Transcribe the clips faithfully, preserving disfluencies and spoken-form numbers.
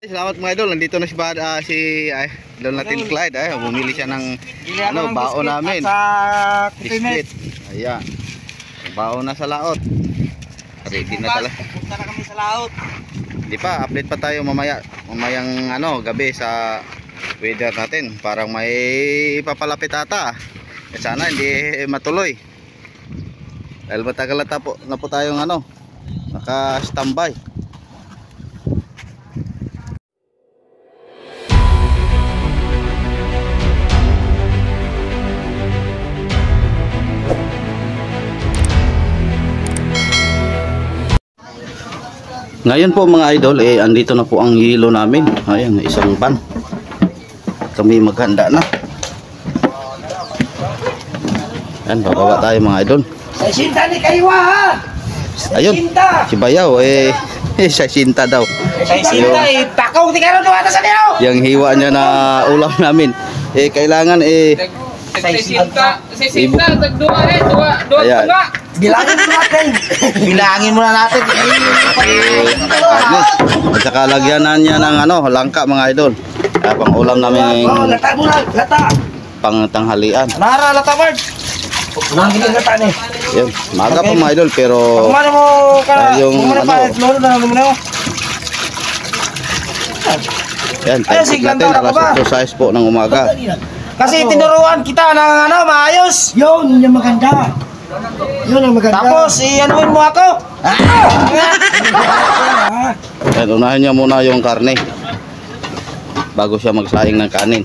Salamat mga idol, nandito na si Bad, uh, si ay, idol natin Clyde, ay, bumili siya ng ano, baon namin. Sa biscuit. Ayan. Baon na sa laot. Ready na talaga. Punta na kami sa laot. Hindi pa, update pa tayo mamaya, mamayang ano, gabi sa weather natin. Parang may papalapit ata. Eh, sana hindi matuloy. Dahil matagal na po, na po tayong ano, naka-standby. Ngayon po mga idol, eh andito na po ang hilo namin. Ayan, isang van. Kami maghanda na. Ayan, bababa tayo mga idol. Sa sinta ni Kaywa ha! Ayun, si Bayaw eh, eh sa sinta daw. Sa sinta eh, takong tingaro doon sa niyo! Yung hiwa niya na ulam namin. Eh kailangan eh Sa sinta, sa sinta, tagdua eh, dua, dua, ayan. dua. Bilangin mo natin. Bilangin muna natin. At saka lagyanan niya ng ano, langka mga idol. Kaya pang ulam namin Oh, lata mo na, lata. pang tanghalian. Nara, lata Bard. Nangin yung lata ni. Yun, maga pa mga idol pero Kumano mo ka, yung kumano pa, ano, lolo na naman mo. yan, Ay, time sige, natin ganda alas ka ba? exercise po ng umaga. Kasi tinuruan kita ng ano, maayos. Yun, yung maganda. Yun ang maganda. Tapos, i-anuin mo ako. Yan, unahin niya muna yung karne bago siya magsaing ng kanin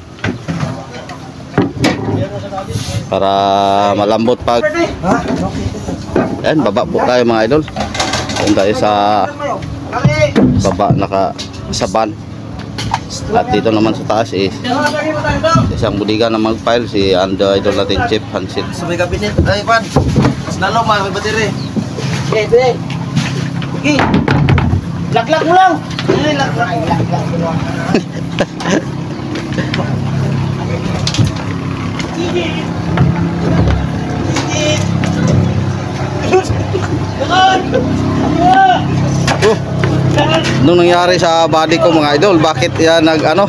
para malambot pag yan, baba po tayo mga idol. Yan tayo sa baba, naka sa van. At dito naman sa taas is isang budiga na mag-file si Ando Idol natin Chip Hansit. Sabay kabinet. Ay, Pan. Nalo, may bateri. Okay, okay. Okay. Lak-lak mo lang. Ay, lak-lak. Lak-lak mo lang. Oh, nung nangyari sa body ko mga idol, bakit yan nag ano?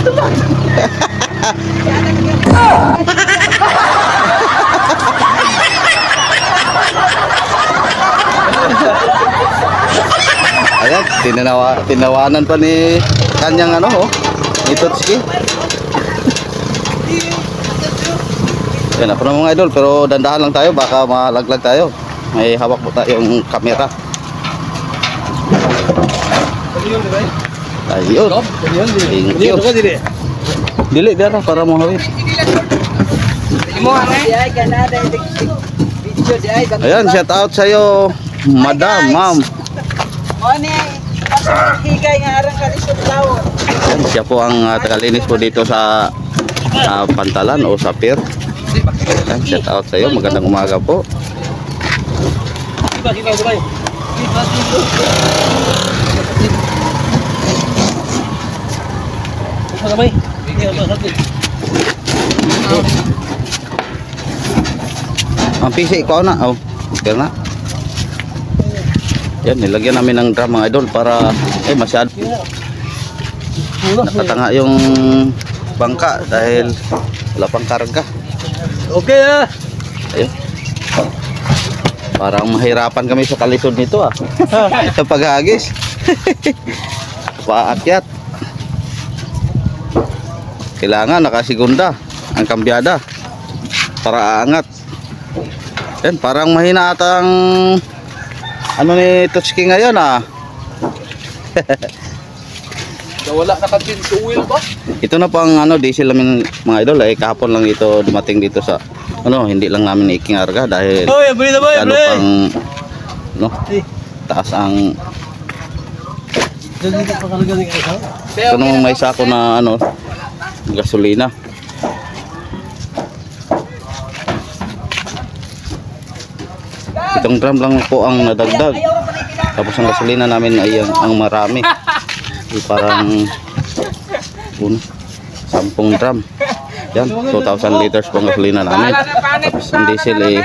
Ayan, tinawa, tinawanan pa ni kanyang ano oh, ni Tutski. Yan ako na mga idol, pero dandahan lang tayo, baka malaglag tayo. May hawak po tayong kamera. Ayun. Thank you. Dili dara para mo hawid. Ayan, shout out sa iyo, Madam, Ma'am. Ayan, siya po ang uh, tagalinis po dito sa uh, Pantalan o sa pier. Ayan, shout out sa iyo, magandang umaga po. Ang pisi ko na, oh, okay na. Yan, nilagyan namin ng drum mga idol para eh masyado nakatanga yung bangka dahil wala pang karga. Okay ah. Ayun. Parang mahirapan kami sa kalisod nito ah. Sa paghagis. Paakyat. Kailangan nakasigunda ang kambyada para aangat. Yan, parang mahina atang ano ni Tutski ngayon ah. Wala na ka-tin sa wheel ba? Ito na po ang ano, diesel namin mga idol ay kahapon lang ito dumating dito sa ano, hindi lang namin ikingarga dahil Oy, bali na boy, lalo bali. pang no, taas ang ito namang may sako na ano, gasolina. Itong drum lang po ang nadagdag. Tapos ang gasolina namin ay ang, ang marami. Yung parang uno, sampung drum. Yan, two thousand liters po ang gasolina namin. Tapos ang diesel eh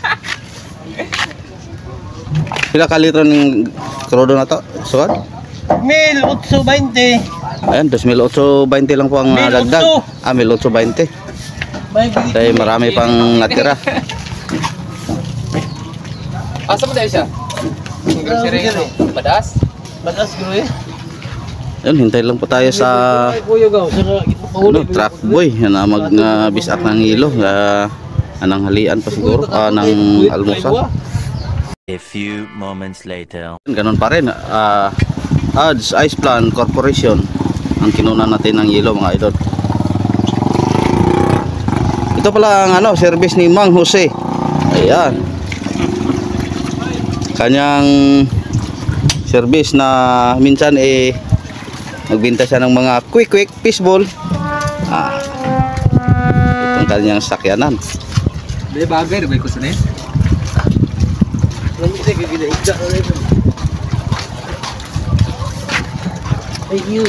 pila ka litro ng crudo na to? Sukat? mil otso twenty. Ayan, two thousand eight hundred twenty lang po ang uh, dagdag. Ah, one thousand eight hundred twenty. Kaya marami pang natira. Asa mo dahil siya? Badas? Batas guro eh. Ayun, hintay lang po tayo sa Kuya gaw, sa ano, truck boy na mag uh, bisak ng hilo. Uh, anang halian pa siguro, ah, ng almusal. A few moments later. Ganon pa rin. Uh, Ads Ice Plan Corporation ang kinunan natin ng hilo, mga idol. Ito pala ang ano, service ni Mang Jose. Ayan. Kanyang service na minsan eh magbenta siya ng mga quick quick fishball. Ah, itong kanyang sakyanan. May bagay, may kusa na yun. Thank you.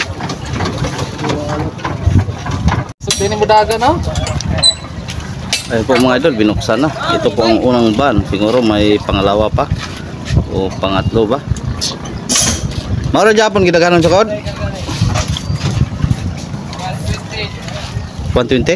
So, din mo daga, no? Ayun po mga idol, binuksan na. Ito po ang unang van. Siguro may pangalawa pa o pangatlo ba. Mara Japon gidaganon sa kod? one twenty?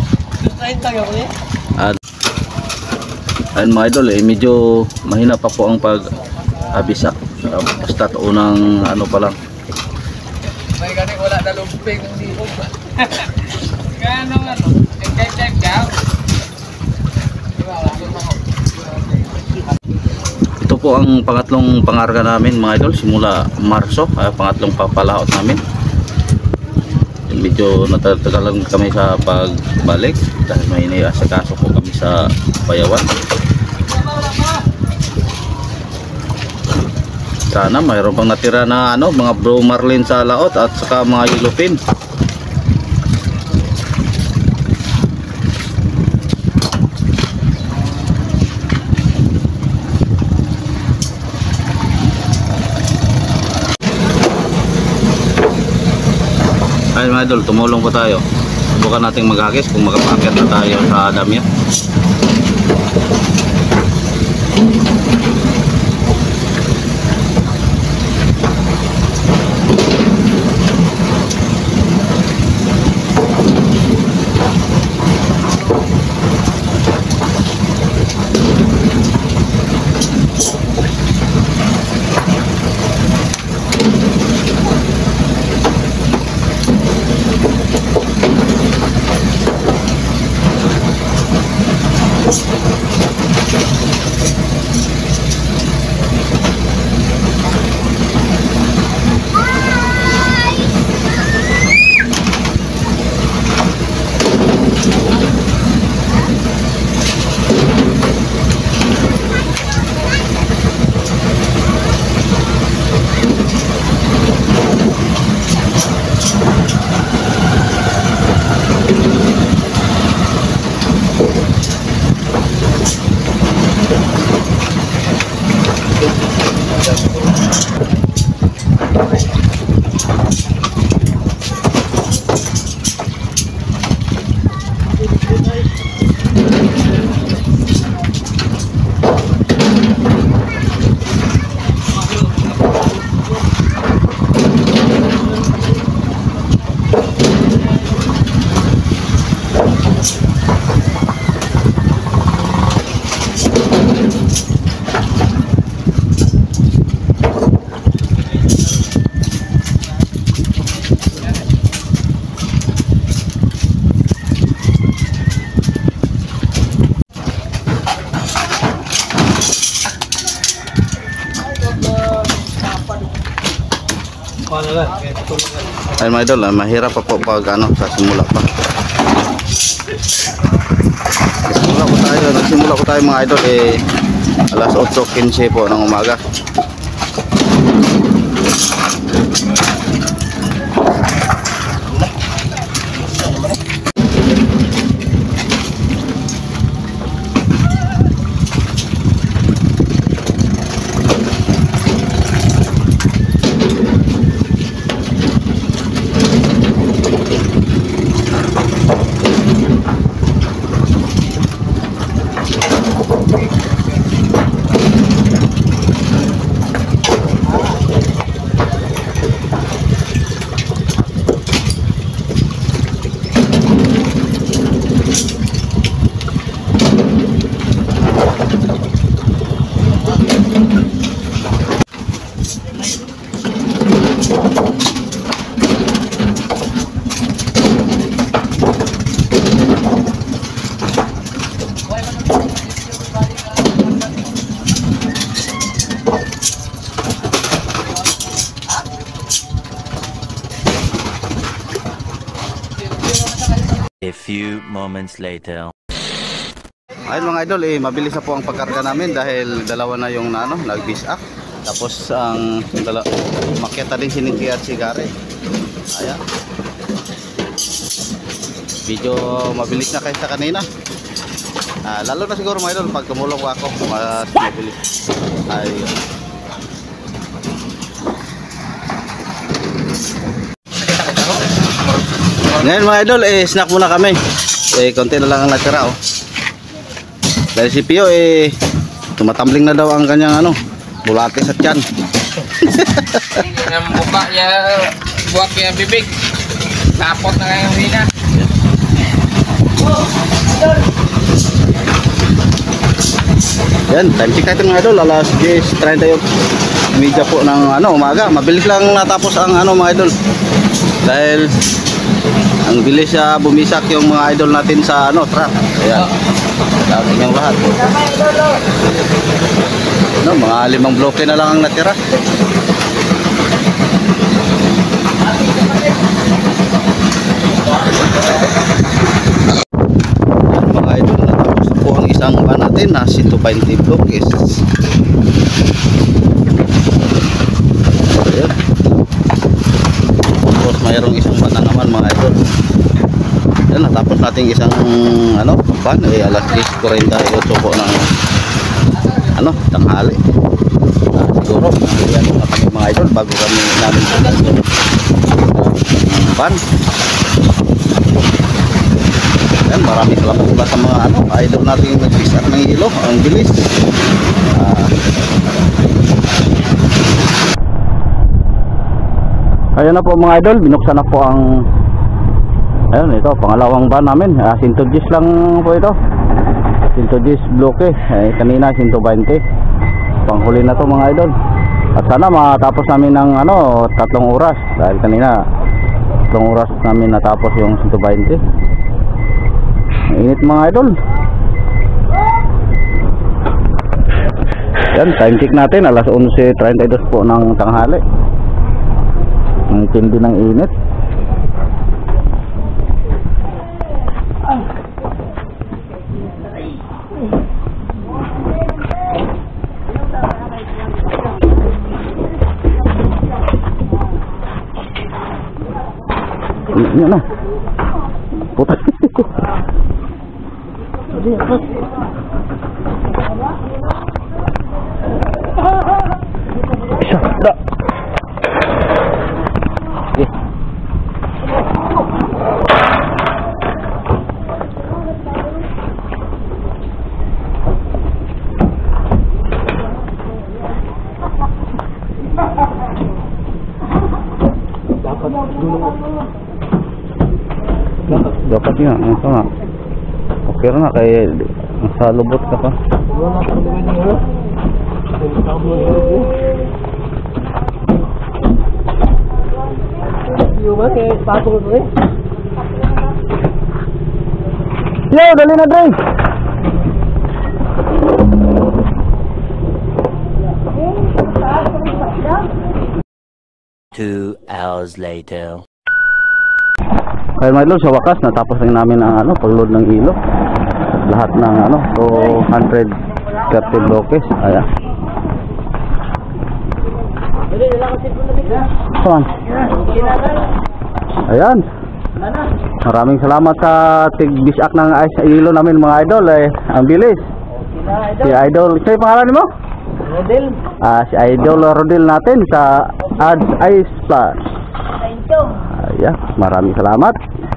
At ayun mga idol, eh, medyo mahina pa po ang pag-abisak. Uh, basta unang ano pa lang. May gani wala na lumping ng liog. Gano ano? Check-check daw. Ito po ang pangatlong pangarga namin mga idol simula Marso, uh, pangatlong papalaot namin. Medyo natagalan kami sa pagbalik dahil may iniasikaso po kami sa Bayawan. Sana mayroon pang natira na ano, mga Bro Marlin sa laot at saka mga yellowfin. Ayun mga idol, tumulong po tayo. Subukan nating maghagis kung makapakit na tayo sa damya. Ayun mga idol, ah, mahirap pa po pag ano, sa simula pa. Nagsimula ko tayo, nagsimula ko tayo mga idol eh alas eight fifteen po ng umaga. A few moments later. Ayun mga idol, eh, mabilis na po ang pagkarga namin dahil dalawa na yung na, ano, nag-bis-up. Tapos ang dala, makita din si Nicky at si Gary. Ayan. Medyo mabilis na kaysa kanina. Ah, lalo na siguro mga idol pag tumulong ako, mas mabilis. Ayun. Ngayon mga idol, eh, snack muna kami. Eh, konti na lang ang natira, oh. Dahil si Pio, eh, tumatambling na daw ang kanyang, ano, bulate sa tiyan. Ang buka niya, buwak niya bibig. Tapot na kayong hina. Yan, time check tayo mga idol, alas diyes treinta yung media po ng ano, umaga. Mabilis lang natapos ang ano mga idol. Dahil ang bilis siya bumisak yung mga idol natin sa ano, truck. Ayan. Dami niyang lahat. No, mga limang bloke na lang ang natira. Yan mga idol, natapos po ang isang van natin na one hundred twenty blokes. Ayan. Tapos mayroong isang van na naman mga idol. Yan, natapos natin isang ano, van, eh, alas diyes kuwarenta-y-otso po ng ano, tanghali. Ah, siguro, yan mga mga idol bago kami namin uh, van. Yan, maraming salamat pula sa mga ano, idol natin yung nag-pisak ng ilo, ang bilis. Ah, Ayan na po mga idol, binuksan na po ang ayun, ito, pangalawang van namin. uh, one hundred diyes lang po ito, one hundred diyes bloke. eh, kanina one hundred twenty. Panghuli na to mga idol. At sana matapos namin ng ano, tatlong oras. Dahil kanina tatlong oras namin natapos yung one hundred twenty. Mainit mga idol. Yan, time check natin, alas onse treinta y dos po ng tanghali. Ang tindi ng init. Ini na. Putas. Bisa. Dah. Eh. Dapat nga, ang sama. Okay na kay sa lubot ka pa. Yo, dali na dre. Two hours later. Kaya mga idol, sa wakas natapos lang namin ang ano, pagload ng ilo. Lahat ng ano, two hundred thirty blokes. Ayan. Saan? Ayan. Maraming salamat sa tig-bisak ng ice ilo namin mga idol. Eh, ang bilis. Si idol, siya yung pangalan mo? Rodel. Ah, si idol Rodel natin sa Ads Ice Plus. Ayan, maraming salamat.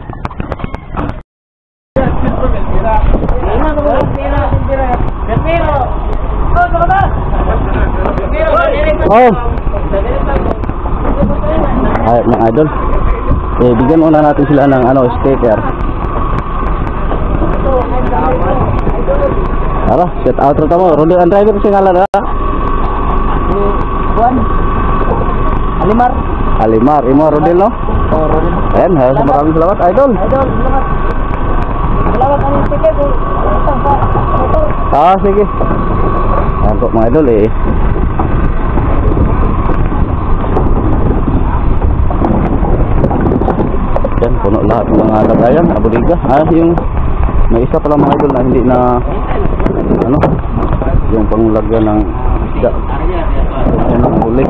Oh. Ay, mga idol. Eh, bigyan muna natin sila ng ano, sticker. Ara, set out ro tamo. Rodel ang driver si ngalan ra. Juan. Alimar. Alimar, imo Rodel no? Oh, Rodel. Ayan, ha, maraming salamat idol. Idol, salamat. Salamat ang sticker ko. Ah, sige. Ayan po mga idol eh. Yan po puno lahat ng mga lagayan, abodiga. Ah, yung may isa pala mga idol na hindi na ano, yung panglagyan ng isda. Yan ang huli.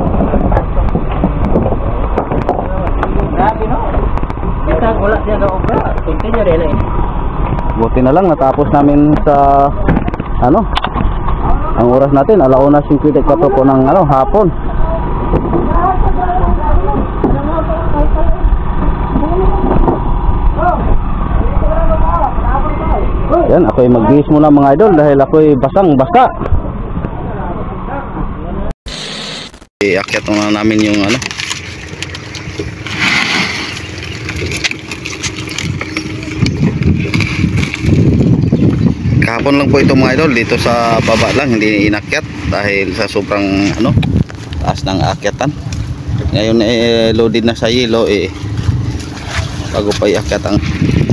Grabe no? Isang wala siya na obra. Continue rin eh. Buti na lang natapos namin sa ano, ang oras natin alauna fifty-four po ng ano hapon. Yan, ako'y mag-bihis muna mga idol dahil ako'y basang basa. Iakyat muna namin yung ano, kahapon lang po ito mga idol, dito sa baba lang, hindi inakyat dahil sa sobrang ano, taas ng akyatan. Ngayon eh loaded na sa yelo eh, bago pa iakyat ang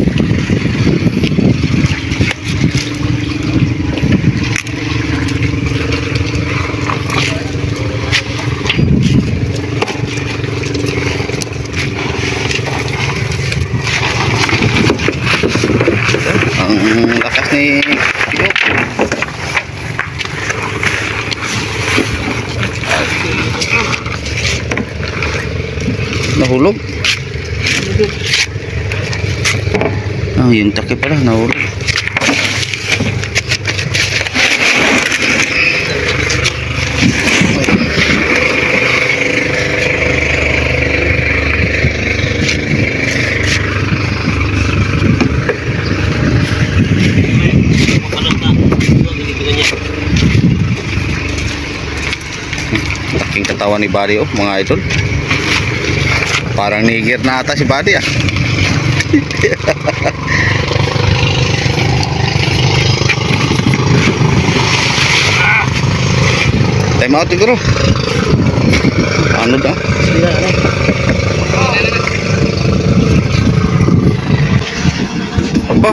ang lakas ni Tio. Nahulog. Ah, yung takip pala nahulog. Laking katawan ni Buddy oh mga idol. Parang nigir na ata si Buddy ah. Time out siguro. Ano daw? Apa?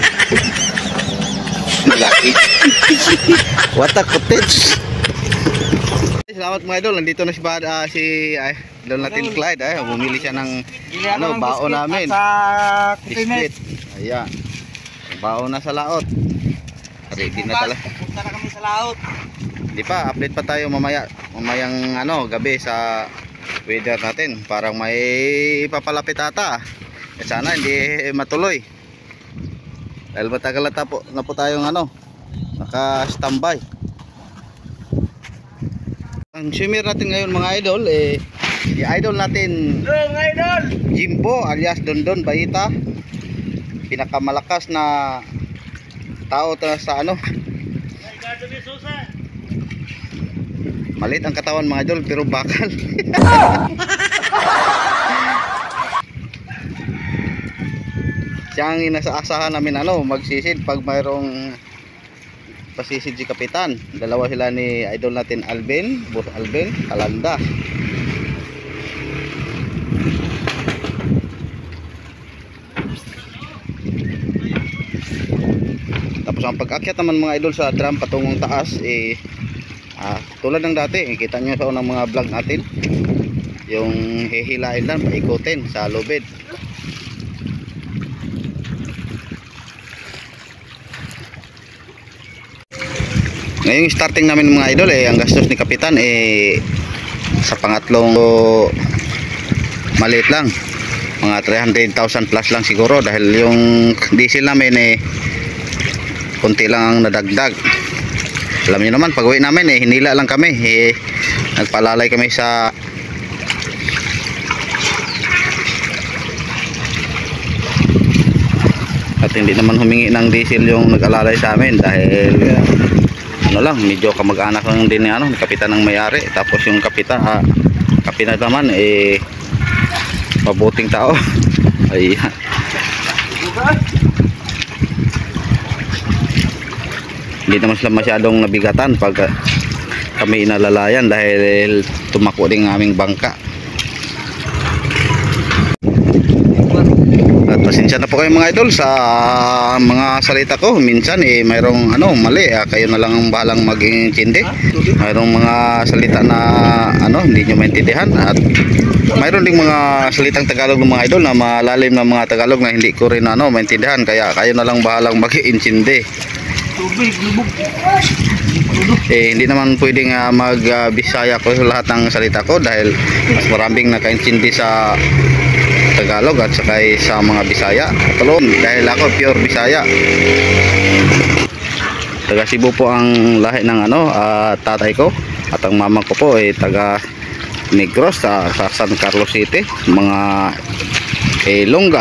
Laki. What a cottage. Salamat mga idol, nandito na si Bad, uh, si ay, doon natin Clyde ay, bumili siya ng ano, baon namin. Sa Biscuit. Ayan. Baon na sa laot. Ready na talaga. Punta na kami sa laot. Hindi pa, update pa tayo mamaya, mamayang ano, gabi sa weather natin. Parang may ipapalapit ata. Eh, sana hindi matuloy. Dahil matagal na po, na po tayong ano, naka-standby. Ang swimmer natin ngayon mga idol eh, si idol natin Dong idol! Jimbo alias Dondon Bayita, pinakamalakas na tao ta sa ano, malit ang katawan mga idol pero bakal. Siya ang inaasahan namin ano, magsisid pag mayroong pasisid si Kapitan. Dalawa sila ni idol natin Alvin, Boss Alvin, Alanda. Tapos ang pag-akyat naman mga idol sa drum patungong taas eh, ah, tulad ng dati, eh, kita nyo sa unang mga vlog natin, yung hihilain lang, paikutin sa lubid. Ngayong starting namin mga idol eh, ang gastos ni Kapitan eh sa pangatlong maliit lang, mga three hundred thousand plus lang siguro dahil yung diesel namin eh kunti lang ang nadagdag. Alam niyo naman pag uwi namin eh hinila lang kami eh, nagpalalay kami sa at hindi naman humingi ng diesel yung nag-alalay sa amin dahil ano lang, medyo kamag-anak lang din ni ano, ni Kapitan ng may-ari. Tapos yung Kapitan, ah, Kapitan naman eh mabuting tao. Ayan. Hindi naman sila masyadong nabigatan pag uh, kami inalalayan dahil tumako din ang aming bangka. At pasensya na po kayo mga idol sa mga salita ko. Minsan eh mayroong ano mali, ah, kayo na lang ang bahalang mag-intindi. Mayroong mga salita na ano hindi nyo maintindihan, at mayroon ding mga salitang Tagalog ng mga idol na malalim na mga Tagalog na hindi ko rin ano maintindihan, kaya kayo na lang bahalang mag-intindi. Eh hindi naman pwedeng uh, mag-Bisaya uh, ko lahat ng salita ko dahil mas maraming nakaintindi sa Tagalog at saka sa mga Bisaya. Tulong dahil ako pure Bisaya. Taga Cebu po ang lahi ng ano uh, tatay ko, at ang mama ko po ay taga Negros sa, sa San Carlos City, mga eh, Longga.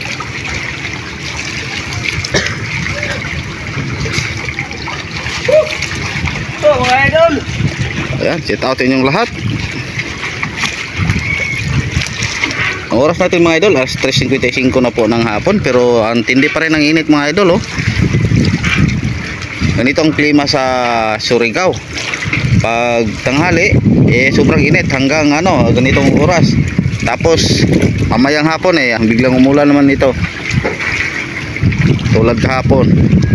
So mga idol, Ayan, shout out inyong lahat. Ang oras natin mga idol, alas tres fifty-five na po ng hapon, pero ang tindi pa rin ang init mga idol, oh. Ganito ang klima sa Surigao. Pag tanghali, eh sobrang init hanggang ano, ganitong oras. Tapos mamayang hapon eh, biglang umulan naman ito. Tulad kahapon.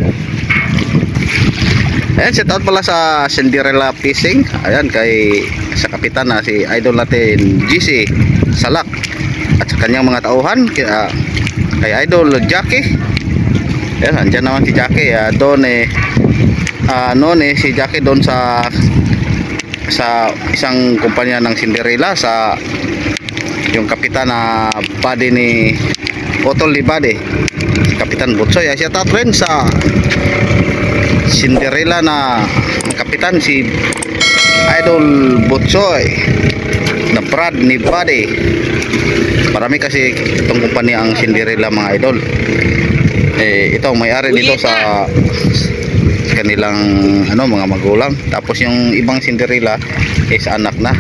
Ayan, shout out pala sa Cinderella Fishing. Ayan, kay sa kapitan na si idol natin G C Salak, at sa kanyang mga tauhan, kay, uh, kay idol Jackie. Ayan, andyan naman si Jackie. Uh, doon eh uh, noon eh si Jackie doon sa sa isang kumpanya ng Cinderella, sa yung kapitan na buddy ni Otol ni Buddy, si Kapitan Butsoy. Ay shout out rin sa Cinderella na kapitan si idol Butsoy na Brad ni Buddy. Marami kasi itong kumpanya ang Cinderella mga idol. Eh ito ang may-ari dito sa, sa kanilang ano mga magulang. Tapos yung ibang Cinderella is anak na.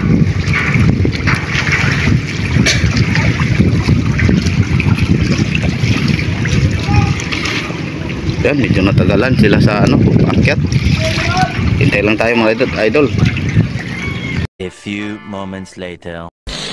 Yan, medyo natagalan sila sa ano pag-akyat. Hintay lang tayo mga idol. A few moments later.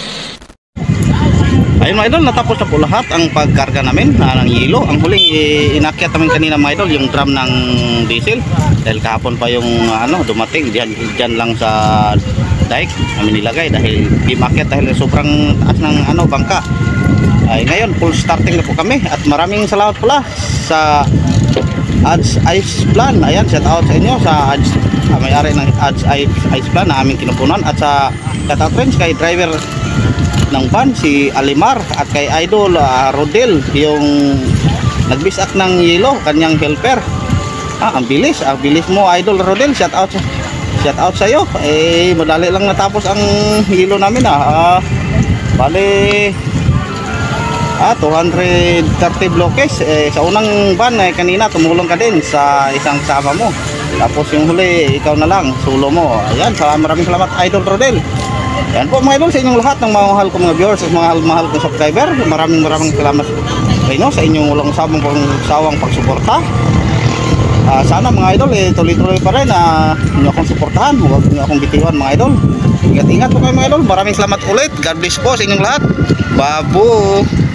Ayun mga idol, natapos na po lahat ang pagkarga namin na ng yelo. Ang huling eh, inakyat namin kanina mga idol, yung drum ng diesel. Dahil kahapon pa yung ano dumating, diyan, diyan lang sa dike namin nilagay dahil di makyat dahil sobrang taas ng ano bangka. Ay ngayon full starting na po kami, at maraming salamat pala sa Ads Ice Plan. Ayan, shout out sa inyo sa Ads, uh, may-ari ng Ads Ice, Ice Plan na aming kinupunan, at sa shout out rin kay driver ng van si Alimar, at kay idol uh, Rodel, yung nagbisak ng yelo, kanyang helper. Ah, ang bilis, ang bilis mo idol Rodel, shout out shout out sa iyo. Eh madali lang natapos ang yelo namin ah. Uh, bali Ah, two hundred thirty blockes. Eh, sa unang van eh, kanina tumulong ka din sa isang sama mo. Tapos yung huli, ikaw na lang, solo mo. Ayan, sa maraming salamat Idol Rodel. Ayan po mga idol, sa inyong lahat ng mga mahal kong mga viewers at mga mahal kong subscriber. Maraming maraming salamat sa inyo sa inyong walang sabong pang sawang pagsuporta. Uh, sana mga idol, eh, tuloy-tuloy pa rin na uh, inyo akong suportahan. Huwag inyo akong bitiwan mga idol. Ingat-ingat po kayo mga idol. Maraming salamat ulit. God bless po sa inyong lahat. Babu!